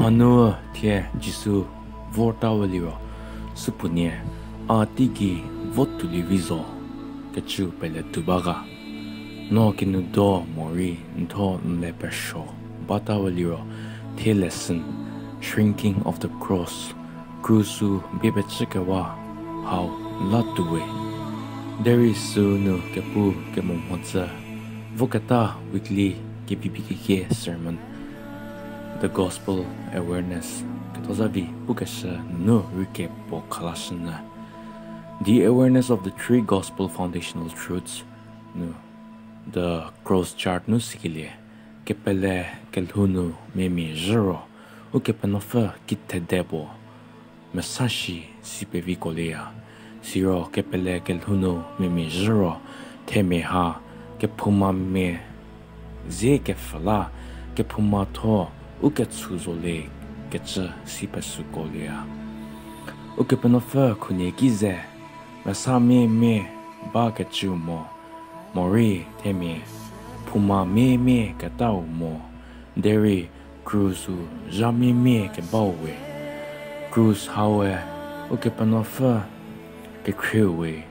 Manua Tie Jisu Vortawaliro Supunie Atigi Votulivizo Kechu Pele Tubaga No Kinudo Mori Nto Nlepesho Batawaliro Tie Lesson Shrinking of the Cross Krusu Bibetsikewa How Latuwe There is Sunu Kepu Kemumotza Vokata Weekly KVBKK Sermon The Gospel Awareness Katozavi Bukasha No Rike Po Kalashana The awareness of the three gospel foundational truths No The cross chart no sikile Kepele Kelhunu Memi Zero Ukepanofa Kitedebo Masashi Sipevi Kolea Siro Kepele Kelhunu Memi Zero Temeha Kepuma Me Ze Kefala Kepuma To Uketsuzole Ketcha Sipasukolea Ukepanofa Kunegize Masame Me Ba Ketchumo Mori Teme Puma Me Katao Mo Deri Krusu Jami Me Kebawe Krus Hawe Ukepanofa Kekrewe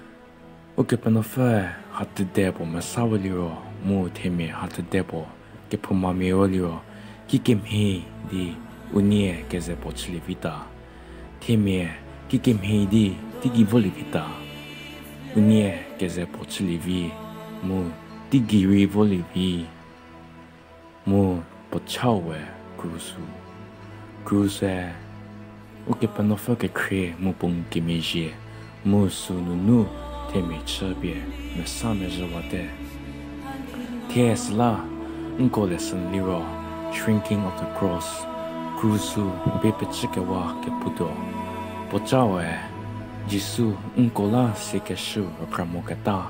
Ukepanofa Hatedebo Masawaliro Mu Teme Hatedebo Kepuma Meoliro Kikemhe di unie keze pochilivita Teme Kikemhe di tigi volivita Unie keze pochilivi Mu tigiri volivi Mu pochawe Krusu Kruse Ukepanofa Kekre Mu pung kimeje Mu sununu Teme chebie Mesame jawate Tiesla Unko lesson liro Shrinking of the cross Krusu Bepechikewa Kepudo Pochawe Jisu Unkola Sekeshu Pramokata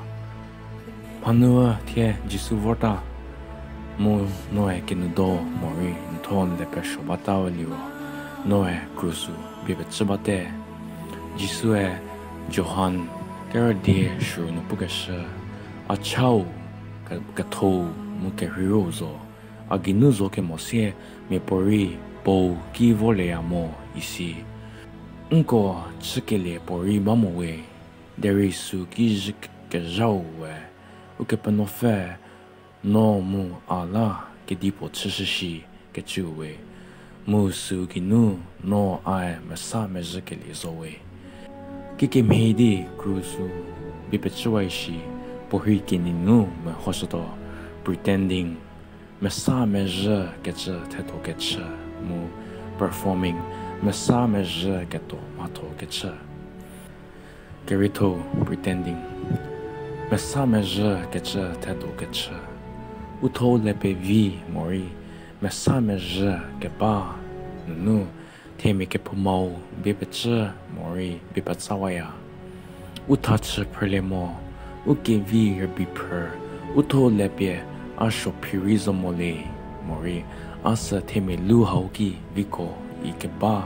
Panua Tie Jisu Vorta Mu Noe Kenudo Mori Nton Lepesho Batawaliro Noe Krusu Bepechibate Jisue Johan Gerade Shuru Nupugasha Achau Gato Muke Hirozo Aginuzo ke mosie me pori bo ki vole amo isi unko chikele pori mamowe deri su ki ke jawe o ke panofe no mu ala ke dipo chishi ke chuwe mu su ginu no ai masa me jikele zowe kike mehidi krusu bipechwaishi pori kininu me hosoto pretending Mesa meje getche teto getche mu performing Mesa meje geto mato getche Gerito pretending Mesa meje getche teto getche Uto lepe vi mori Mesa meje geba Nunu Temi kepumau bibeche mori bibatsawaya Utache perlemo Uke vi rebiper Uto lepe Asho pirizo mole mori asa teme lu hauki viko ikeba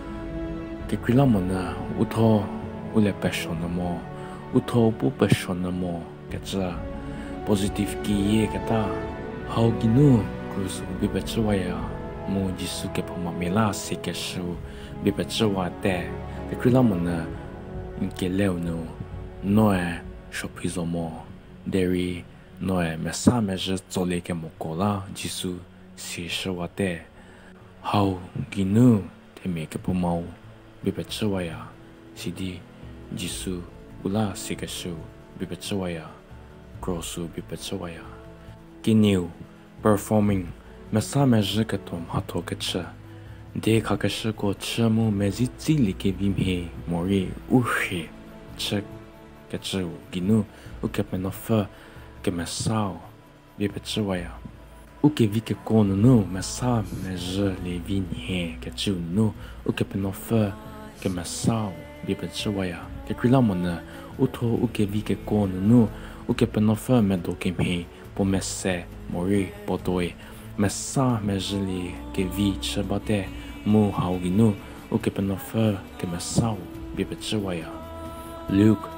kekilamona uto ule peshonamo uto pu peshonamo ketsa positive ki ye kata hauginu krusu bibechwaya mu jisu ke pomamela sekeshu bibechwa te kekilamona inkeleuno noe shopizomo deri Noe mesame je zole ke mokola jisu si shawate Hau ginu teme ke pumau bibechwaya sidi jisu ula sikeshu bibechwaya krosu bibechwaya Ginu performing mesame je ke tom hato kecha De kakashe ko chemu mezitzi like vimhe mori uhe chek kechu ginu ukepenofa que mesao bibechwaya uke vike kono no mesa meje le vinhe que tu no uke penofa que mesao bibechwaya que kwilamona uto uke vike kono no uke penofa medo kemhe po messe mori potoe mesa meje le que vi chabate mu haugino uke penofa que mesao bibechwaya Luke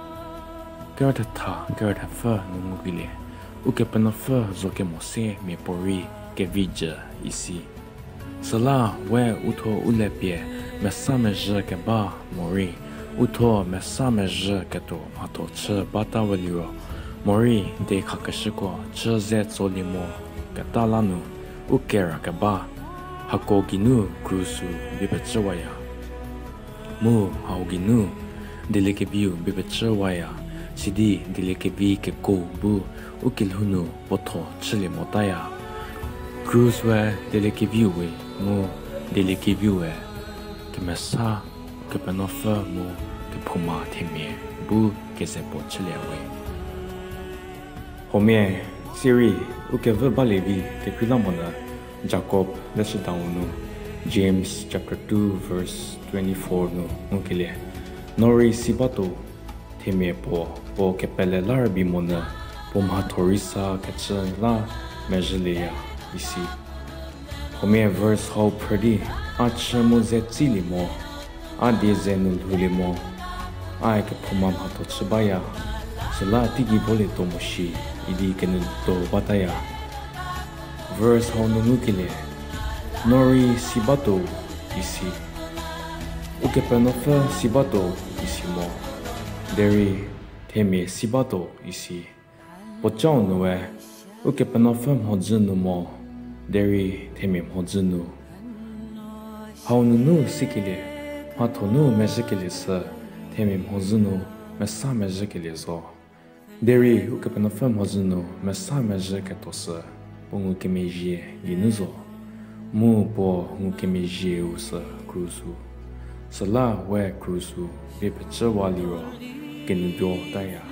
Gerta fa nungugile uke panofa zoke mose me pori ke vidja ici Sala we uto ulepie mesame je ke ba mori uto mesame je ke to mato che bata waliro mori de kakashiko che ze zolimo ke talanu ukera ke ba hakoginu krusu bibechwaya mu hauginu delekebiu bibechwaya sidi delekebi ke ko bu ukilhunu potho chile motaya Krus we delekebiu we mu delekebiu we ke mesa ke penofa mu ke puma temie bu ke se po chile we homie siri uke verbalevi ke kulamona Jacob let's down no James chapter 2 verse 24 no unkile nori sibato temie po ke pele larbi mona poma torisa ke la mejelia ici premier verse how pretty achemo zetilimo adezenu lulimo ai ke poma mato chibaya sela tigi bole tomoshi idi kenu to bataya verse how nukile nori sibato ici uke penofa sibato ici mo deri teme sibato ici pochon noe uke penofa mojunu mo deri teme mojunu how nunu sikile matonu mezikile sa teme mojunu mesa mezikile zo deri uke penofa mojunu mesa mezike sa pongu kemeje ginuzo mu po ngu kemeje usa krusu sala we krusu bepeche waliro kenubyo daya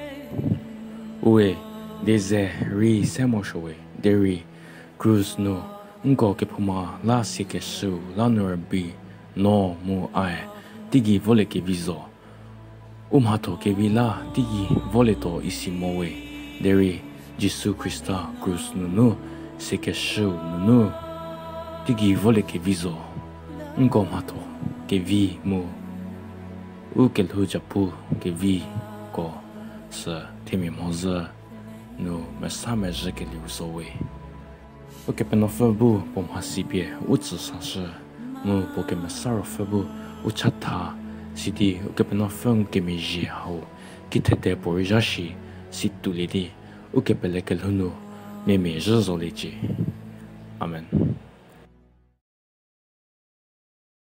uwe deze ri semoshowe deri krus no ngo ke puma la sike su la norbi no mu ai tigi vole ke vizo umhato ke vila tigi voleto isimowe deri Jésus Christa Krus nunu seke shu nunu tigi vole ke vizo ngo mato ke vi mu ukel hujapu ke vi ko sa temi moza no mesame jeke li usowe uke penofabu pom hasipie utsu sanse mu poke mesaro fabu uchata sidi uke penofang ke meji hao kitete porijashi situlidi uke pelekel hunu meme jezoliji amen